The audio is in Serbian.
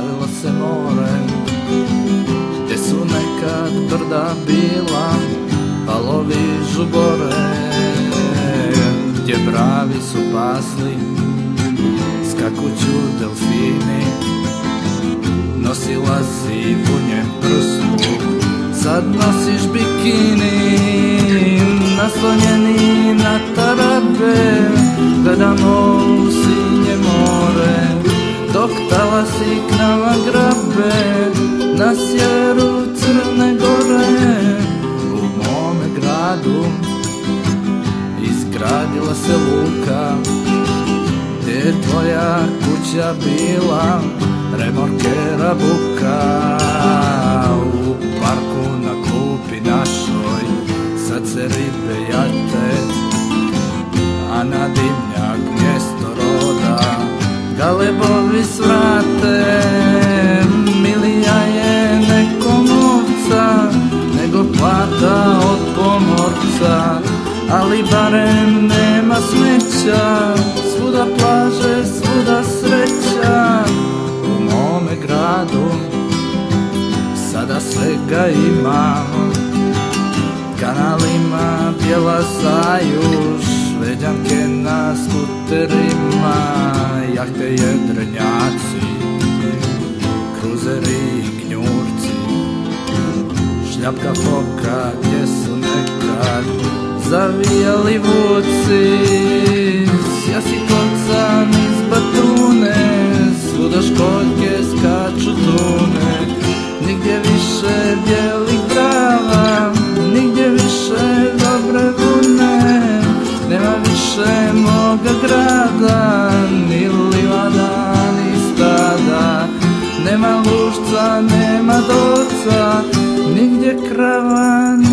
Žalilo se more, gdje su nekad brda bila, valovi žubore, gdje bravi su pasli, skakuću delfini. Nosila si bunjem prstu, sad nosiš bikini. Naslonjeni na tarabe, gledamo u sinje more, dok talasi k nama grabe, na sjeveru Crne Gore. U mome gradu izgradila se luka, gdje je tvoja kuća bila, remorkera buka. U parku na klupi našoj sad se ribe jate, a na dimnjak mjesto roda galebovi svrate. Milija je nekom ovca nego plata od pomorca, ali barem nema smeća, svuda plaže, svuda sreća. U mome gradu sada svega ima, kanalima pjeva Sajuš, šveđanke na skuterima, jahte jedrenjaci, kruzeri i gnjurci, šljapka foka gdje su nekad zavijali vuci. Sjasi koca niz batune, svuda školjke skaču tune, nigdje više bijelih brava, nigdje više dobre vune. Nema više moga grada, ni livada, ni stada, nema lušca, nema dorca, nigdje krava,